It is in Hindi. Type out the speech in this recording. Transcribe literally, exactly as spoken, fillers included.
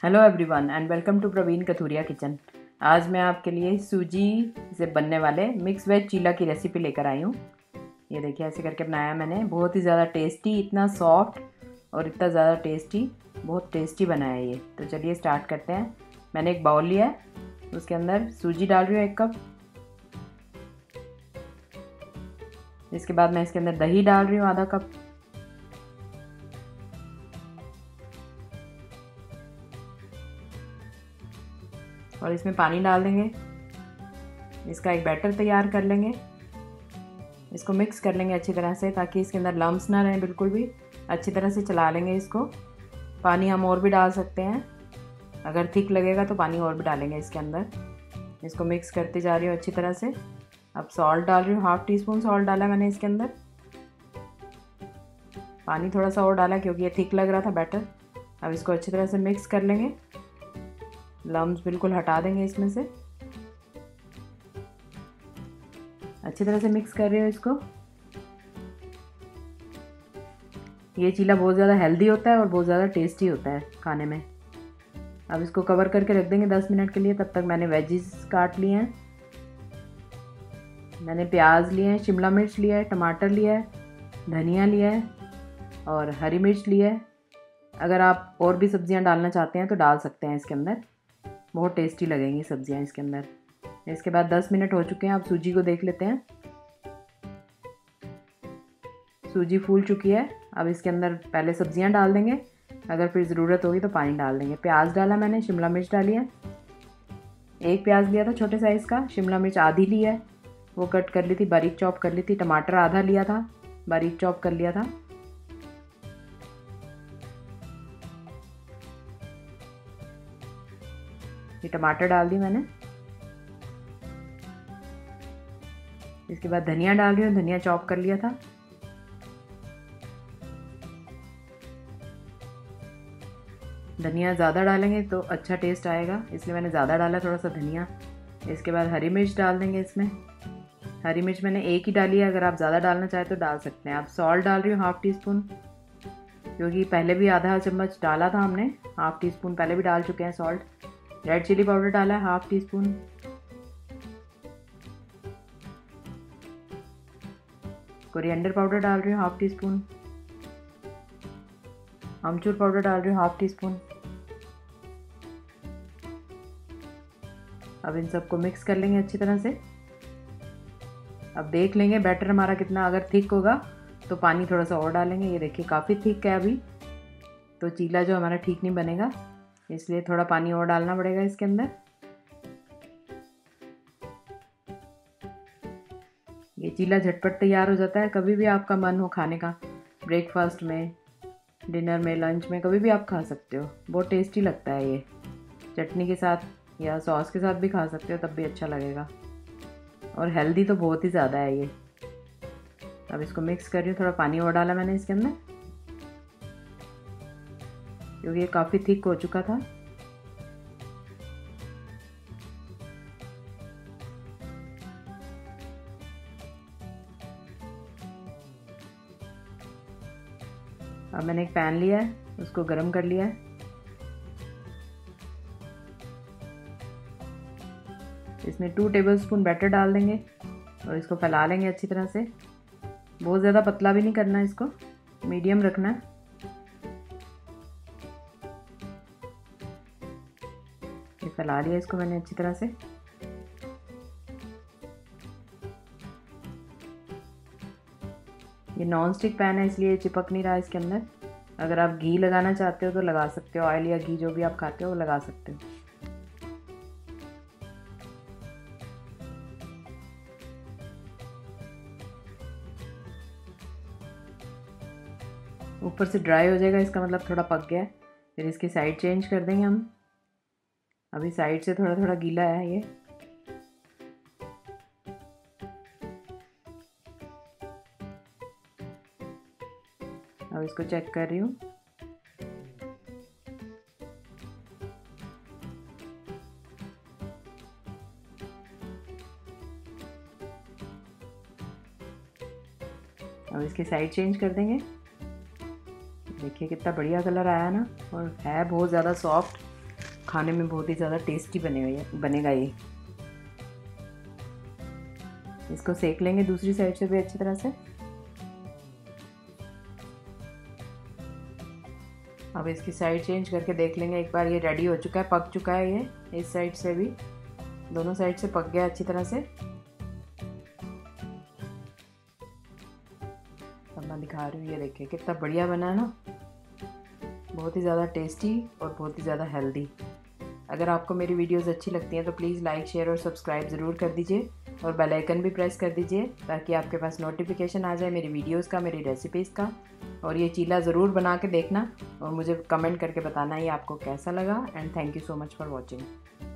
Hello everyone and welcome to Praveen Kathuria kitchen. आज मैं आपके लिए सूजी से बनने वाले मिक्स वेज चीला की रेसिपी लेकर आई हूँ। ये देखिए ऐसे करके बनाया मैंने, बहुत ही ज़्यादा टेस्टी, इतना सॉफ्ट और इतना ज़्यादा टेस्टी, बहुत टेस्टी बना है ये। तो चलिए स्टार्ट करते हैं। मैंने एक बाउल लिया है, उसके अंदर सूजी डाल रही हूँ एक कप। इसके बाद मैं इसके अंदर दही डाल रही हूँ आधा कप। और इसमें पानी डाल देंगे। इसका एक बैटर तैयार कर लेंगे। इसको मिक्स कर लेंगे अच्छी तरह से ताकि इसके अंदर लम्स ना रहें, बिल्कुल भी अच्छी तरह से चला लेंगे इसको। पानी हम और भी डाल सकते हैं, अगर थिक लगेगा तो पानी और भी डालेंगे इसके अंदर। इसको मिक्स करती जा रही हूँ अच्छी तरह से। अब सॉल्ट डाल रही हूँ, हाफ़ टी स्पून सॉल्ट डाला मैंने इसके अंदर। पानी थोड़ा सा और डाला क्योंकि ये थिक लग रहा था बैटर। अब इसको अच्छी तरह से मिक्स कर लेंगे, लम्स बिल्कुल हटा देंगे इसमें से। अच्छी तरह से मिक्स कर रही हूँ इसको। ये चीला बहुत ज़्यादा हेल्दी होता है और बहुत ज़्यादा टेस्टी होता है खाने में। अब इसको कवर करके रख देंगे दस मिनट के लिए। तब तक मैंने वेजिस काट लिए हैं। मैंने प्याज लिए हैं, शिमला मिर्च लिया है, टमाटर लिया है, धनिया लिया है और हरी मिर्च लिया है। अगर आप और भी सब्जियां डालना चाहते हैं तो डाल सकते हैं इसके अंदर, बहुत टेस्टी लगेंगी सब्जियां इसके अंदर। इसके बाद दस मिनट हो चुके हैं। अब सूजी को देख लेते हैं। सूजी फूल चुकी है। अब इसके अंदर पहले सब्जियां डाल देंगे, अगर फिर ज़रूरत होगी तो पानी डाल देंगे। प्याज डाला मैंने, शिमला मिर्च डाली है। एक प्याज लिया था छोटे साइज़ का, शिमला मिर्च आधी ली है, वो कट कर ली थी, बारीक चॉप कर ली थी। टमाटर आधा लिया था, बारीक चॉप कर लिया था। ये टमाटर डाल दी मैंने। इसके बाद धनिया डाल रही हूँ, धनिया चॉप कर लिया था। धनिया ज़्यादा डालेंगे तो अच्छा टेस्ट आएगा, इसलिए मैंने ज़्यादा डाला थोड़ा सा धनिया। इसके बाद हरी मिर्च डाल देंगे इसमें। हरी मिर्च मैंने एक ही डाली है, अगर आप ज़्यादा डालना चाहें तो डाल सकते हैं। आप सॉल्ट डाल रही हूँ हाफ़ टी स्पून, क्योंकि पहले भी आधा चम्मच डाला था हमने, हाफ़ टी स्पून पहले भी डाल चुके हैं सॉल्ट। रेड चिली पाउडर डाला है half teaspoon. Coriander powder डाल रही हूँ half teaspoon. Amchur powder डाल रही हूँ हाफ़ टी स्पून। अब इन सबको मिक्स कर लेंगे अच्छी तरह से। अब देख लेंगे बैटर हमारा कितना, अगर थिक होगा तो पानी थोड़ा सा और डालेंगे। ये देखिए काफ़ी थिक है अभी, तो चीला जो हमारा ठीक नहीं बनेगा, इसलिए थोड़ा पानी और डालना पड़ेगा इसके अंदर। ये चीला झटपट तैयार हो जाता है, कभी भी आपका मन हो खाने का, ब्रेकफास्ट में, डिनर में, लंच में, कभी भी आप खा सकते हो। बहुत टेस्टी लगता है ये, चटनी के साथ या सॉस के साथ भी खा सकते हो, तब भी अच्छा लगेगा। और हेल्दी तो बहुत ही ज़्यादा है ये। अब इसको मिक्स कर रही हूँ, थोड़ा पानी और डाला मैंने इसके अंदर क्योंकि ये काफ़ी थिक हो चुका था। अब मैंने एक पैन लिया है, उसको गरम कर लिया है। इसमें टू टेबलस्पून बैटर डाल देंगे और इसको फैला लेंगे अच्छी तरह से। बहुत ज़्यादा पतला भी नहीं करना है इसको, मीडियम रखना है। ये फैला लिया इसको मैंने अच्छी तरह से। ये नॉन स्टिक पैन है, इसलिए चिपक नहीं रहा इसके अंदर। अगर आप घी लगाना चाहते हो तो लगा सकते हो, ऑयल या घी जो भी आप खाते हो वो लगा सकते हो। ऊपर से ड्राई हो जाएगा, इसका मतलब थोड़ा पक गया है। फिर इसकी साइड चेंज कर देंगे हम। अभी साइड से थोड़ा थोड़ा गीला है ये। अब इसको चेक कर रही हूँ। अब इसकी साइड चेंज कर देंगे। देखिए कितना बढ़िया कलर आया ना, और है बहुत ज़्यादा सॉफ्ट खाने में बहुत ही ज़्यादा टेस्टी बने बनेगा ये। इसको सेक लेंगे दूसरी साइड से भी अच्छी तरह से। अब इसकी साइड चेंज करके देख लेंगे एक बार, ये रेडी हो चुका है, पक चुका है ये। इस साइड से भी दोनों साइड से पक गया अच्छी तरह से। अब मैं दिखा रही हूँ, ये देखिए कितना बढ़िया बना है ना, बहुत ही ज़्यादा टेस्टी और बहुत ही ज़्यादा हेल्दी। अगर आपको मेरी वीडियोस अच्छी लगती हैं तो प्लीज़ लाइक शेयर और सब्सक्राइब ज़रूर कर दीजिए और बेल आइकन भी प्रेस कर दीजिए ताकि आपके पास नोटिफिकेशन आ जाए मेरी वीडियोस का, मेरी रेसिपीज़ का। और ये चीला ज़रूर बना के देखना और मुझे कमेंट करके बताना ये आपको कैसा लगा। And thank you so much for watching.